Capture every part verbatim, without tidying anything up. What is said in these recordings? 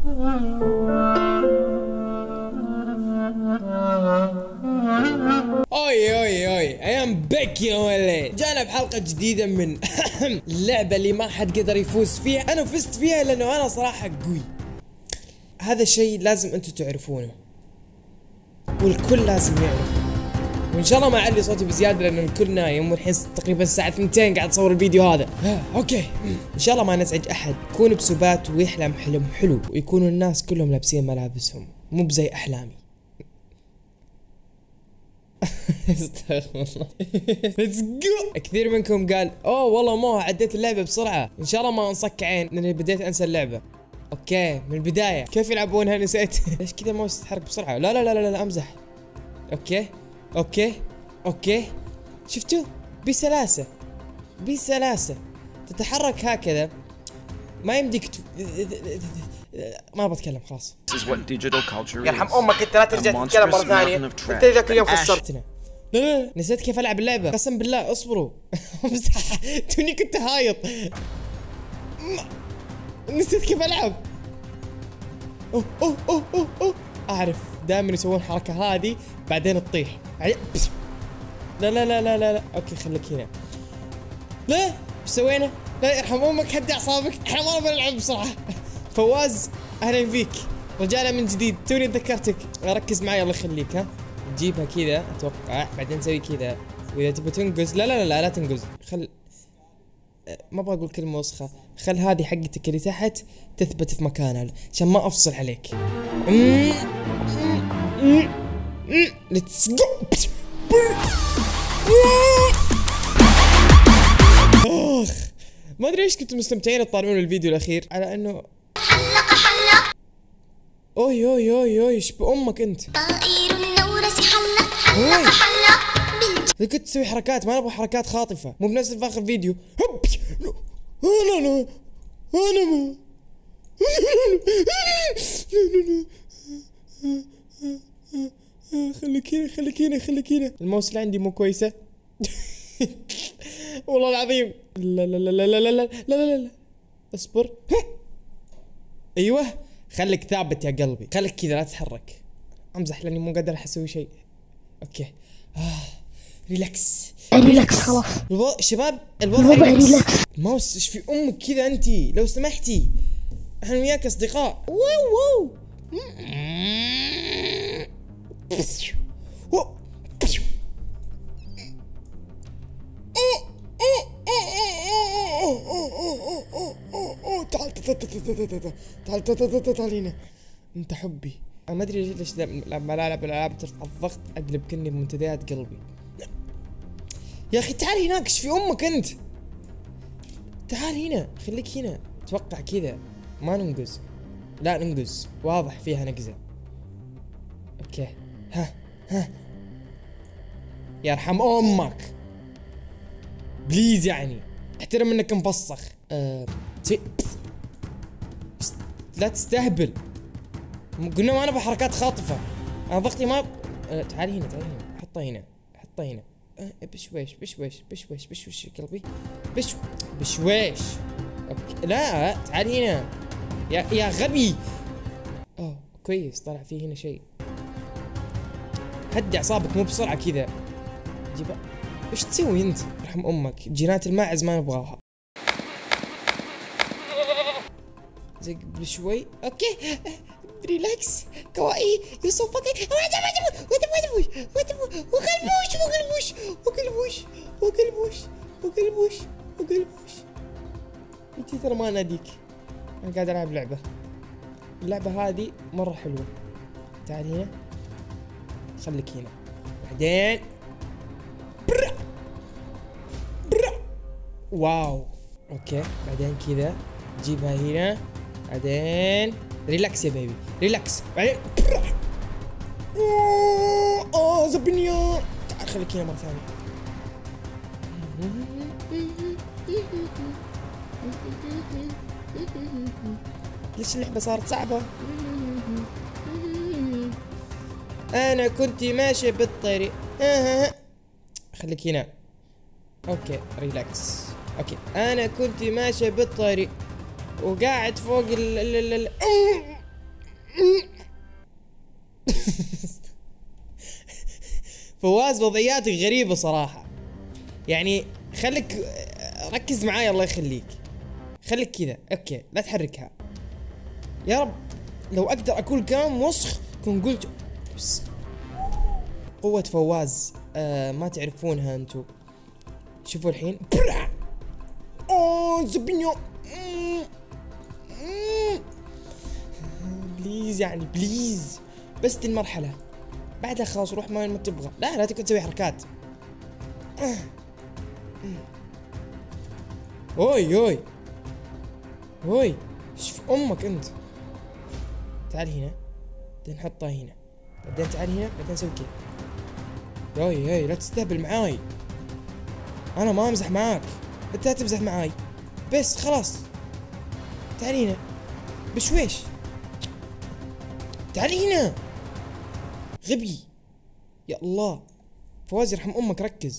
اوي اوي اوي ايام بك يا ولد، جانا بحلقة جديدة من اللعبة اللي ما حد قدر يفوز فيها. انا فزت فيها لانه انا صراحة قوي. هذا الشيء لازم انتم تعرفونه والكل لازم يعرف. وان شاء الله ما اعلي صوتي بزيادة لانه الكل نايم، والحين تقريبا الساعة اثنتين قاعد اصور الفيديو هذا. اوكي ان شاء الله ما نزعج احد، يكون بسبات ويحلم حلم حلو، ويكونوا الناس كلهم لابسين ملابسهم مو بزي احلامي. استغفر الله. ليتس جو. كثير منكم قال اوه والله مو عديت اللعبه بسرعه، ان شاء الله ما انصك عين لاني بديت انسى اللعبه. اوكي من البدايه كيف يلعبونها نسيت. ليش كذا الماوس يتحرك بسرعه؟ لا لا لا لا لا امزح. اوكي اوكي اوكي شفتوا؟ بسلاسه بسلاسه تتحرك هكذا، ما يمديك ت... ما بتكلم خلاص. يرحم امك انت، لا ترجع تتكلم مره ثانيه، انت ذاك اليوم خسرتنا. لا لا نسيت كيف العب اللعبه، قسم بالله اصبروا. توني كنت هايط، نسيت كيف العب. اوه اوه اوه اوه, أوه. اعرف دائما يسوون الحركه هذه بعدين تطيح. لا لا لا لا لا اوكي خليك هنا. لا ايش سوينا؟ لا يرحم امك هدي اعصابك، احنا ما بنلعب بسرعه. فواز اهلا فيك، رجعنا من جديد، توني تذكرتك. ركز معي الله يخليك. ها تجيبها كذا اتوقع، بعدين تسوي كذا، واذا تبي تنقز لا لا لا لا, لا تنقز. خل ما ابغى اقول كلمه وسخه، خل هذه حقتك اللي تحت تثبت في مكانها عشان ما افصل عليك. ليتس جو. اخ ما ادري ايش كنتوا مستمتعين تطالعون الفيديو الاخير على انه اوي اوي اوي اوي ايش بامك انت؟ اوي كنت تسوي حركات، ما نبغى حركات خاطفه، مو بنفس في اخر فيديو. لا لا انا ما خليك هنا خليك هنا خليك هنا. الماوس اللي عندي مو كويسه. والله العظيم. لا لا لا لا لا لا لا لا لا اصبر. ايوه خليك ثابت يا قلبي، خليك كذا لا تتحرك. امزح لاني مو قادر اسوي شيء. اوكي آه. ريلاكس ريلاكس خلاص الو... شباب الوضع ريلاكس. الماوس ايش في امك كذا انتي لو سمحتي، احنا وياك اصدقاء. واو واو تعال تعال تعال تعال تعال تعال هنا، انت حبي. انا ما ادري ليش لما العب الالعاب ترفع الضغط اقلب كني بمنتديات قلبي. يا اخي تعال هناك، ايش في امك انت؟ تعال هنا خليك هنا. اتوقع كذا ما ننقز، لا ننقز واضح فيها نقزه. اوكي ها ها يرحم امك بليز، يعني احترم انك مفسخ. أه... تي... لا تستهبل، قلنا ما نبغى حركات خاطفه. انا ضغطي ما أه... تعال هنا تعال هنا، حطها هنا حطها هنا. أه... بشويش بشويش بشويش بشويش يا قلبي بش بشويش. أوكي. لا تعال هنا يا يا غبي. اوه كويس طلع فيه هنا شيء. هدي اعصابك مو بسرعه كذا. جيبها. ايش تسوي انت؟ يرحم امك، جينات الماعز ما نبغاها. زق بشوي. اوكي ريلاكس كوائي يو سو فاكينج. وقلبوش وقلبوش وقلبوش وقلبوش وقلبوش وقلبوش. انتي ترى ما اناديك، انا قاعد العب لعبه. اللعبه هذه مره حلوه. تعال هنا خليك هنا، بعدين برا برا. واو اوكي بعدين كذا جيبها هنا، بعدين ريلاكس يا بيبي ريلاكس، بعدين برا. اوه اه زبنيا. تعال خليك هنا مره ثانيه. ليش اللعبه صارت صعبه؟ انا كنت ماشي بالطريق. خليك هنا. اوكي ريلاكس. اوكي انا كنت ماشي بالطريق وقاعد فوق ال ال ال فواز وضعياتك غريبة صراحة، يعني خليك ركز معاي الله يخليك، خليك كذا اوكي لا تحركها. يا رب لو اقدر اقول كلام وسخ كون قلت. بس قوة فواز آه ما تعرفونها انتو. شوفوا الحين. اوه زبينيو. بليز يعني بليز بس دي المرحلة بعدها خلاص روح ما ما تبغى. لا لا تقعد تسوي حركات. اوي اوي اوي شوف امك انت. تعال هنا بعدين نحطها هنا بعدين تعال هنا بعدين نسوي كذا. اوي اوي لا تستهبل معاي، انا ما امزح معاك انت لا تمزح معاي بس خلاص. تعال هنا بشويش تعال هنا غبي. يا الله فواز يرحم امك ركز.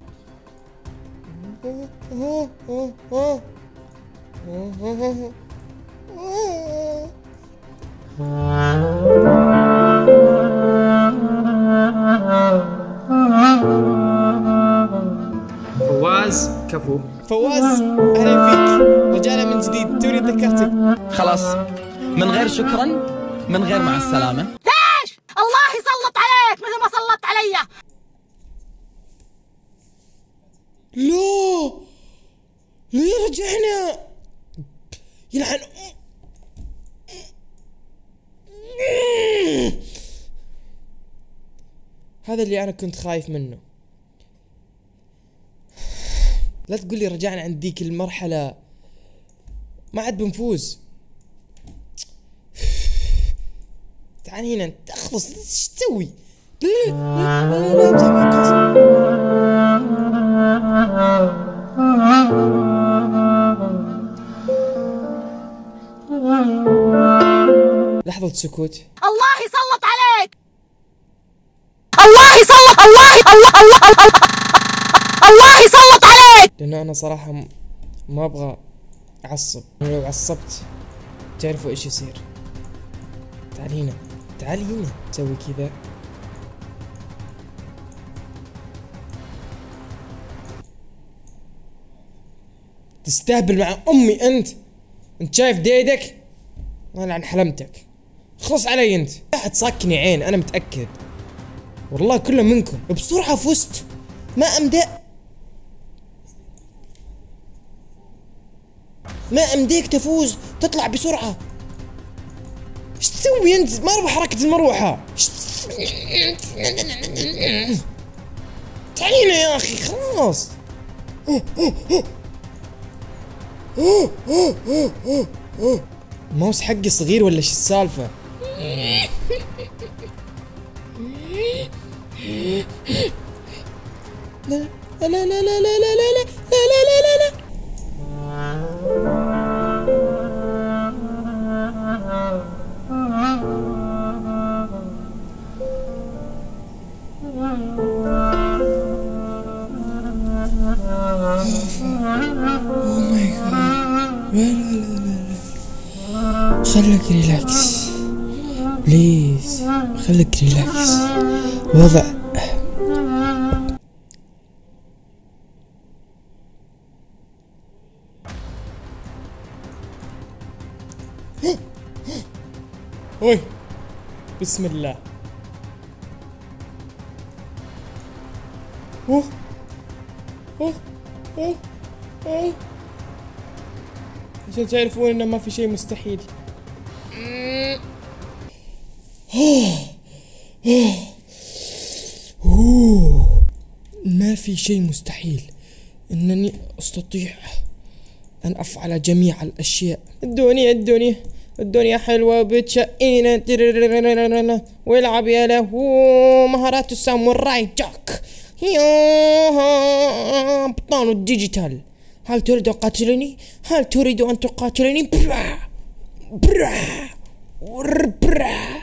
فواز كفو. فواز اهلا فيك رجعنا من جديد توني تذكرتك. خلاص من غير شكرا من غير مع السلامة. ليش؟ الله يسلط عليك مثل ما سلطت علي. لا ليه رجعنا يلعن هذا اللي انا كنت خايف منه. لا تقول لي رجعنا عند ذيك المرحلة ما عاد بنفوز. تعال هنا انت اخلص ايش تسوي؟ لا لا لا لا امزح معك لحظة سكوت. الله يسلط عليك. الله يسلط الله الله الله الله الله يسلط عليك. لأنه أنا صراحة ما أبغى أعصب، لو عصبت تعرفوا إيش يصير. تعال هنا تعال هنا تسوي كذا. تستهبل مع أمي أنت. أنت شايف ديدك؟ أنا عن حلمتك. خلص علي أنت. راح تصكني عين أنا متأكد. والله كله منكم. بسرعة فزت. ما أمدأ. ما أمديك تفوز تطلع بسرعة. ايش تسوي أنت؟ ما أبغى حركة المروحة. تعالينا يا أخي خلاص. الماوس حقي صغير ولا ايش السالفة؟ لا لا لا لا لا لا لا لا لا لا لا لا. اوه ماي جاد. لا لا لا لا خليك ريلاكس بليز خليك ريلاكس. وضع اوي بسم الله. اوه اوه اوه اوه عشان تعرفون انه ما في شيء مستحيل. اوه ما في شيء مستحيل. انني استطيع ان افعل جميع الاشياء. ادوني ادوني الدنيا حلوة بتشقينا والعب يا له مهارات الساموراي جاك. يا ابطال الديجيتال هل تريد ان تقاتلني؟ هل تريد ان تقاتلني؟ برا برا برا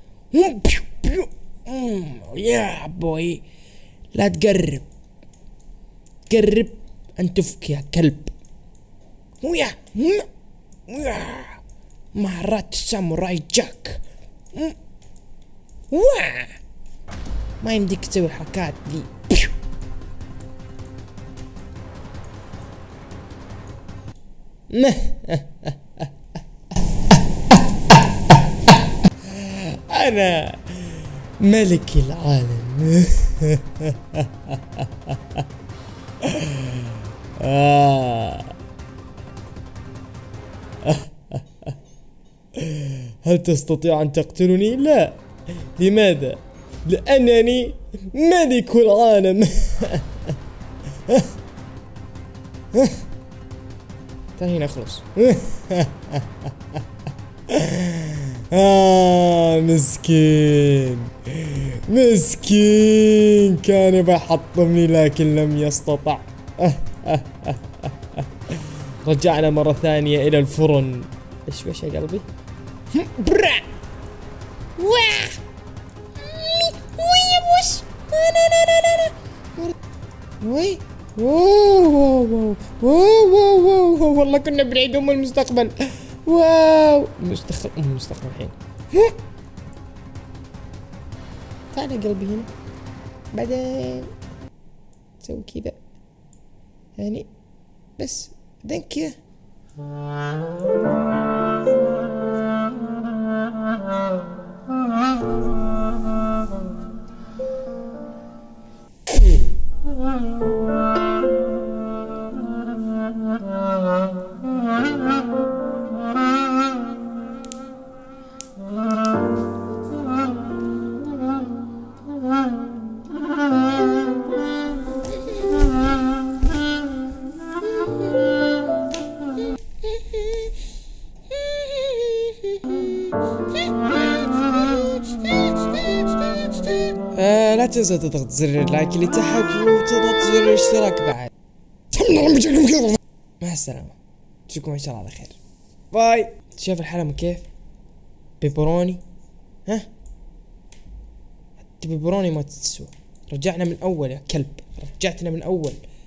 يا بوي لا تقرب تقرب انتفك يا كلب. ويا ويا مهارات الساموراي جاك. واه ما يمديك تسوي الحركات دي. أنا ملك العالم. آه. هل تستطيع أن تقتلني؟ لا. لماذا؟ لأنني ملك العالم. تعال نخلص. آه مسكين مسكين كان يبغى يحطمني لكن لم يستطع. رجعنا مرة ثانية إلى الفرن. إيش بش يا قلبي؟ برا واه وي بوس لا لا لا لا وي واو واو واو واو والله كنا بعيد أم المستقبل. واو مستقبل أم المستقبل الحين. تعال يا قلبي هنا بعدين تسوي كذا يعني بس بعدين كذا. آه لا تنسى تضغط زر اللايك اللي تحت وتضغط زر الاشتراك بعد. مع السلامة، نشوفكم ان شاء الله على خير. باي. شايف الحلم كيف؟ بيبروني ها؟ حتى بيبروني ما تسوى. رجعنا من اول يا كلب، رجعتنا من اول.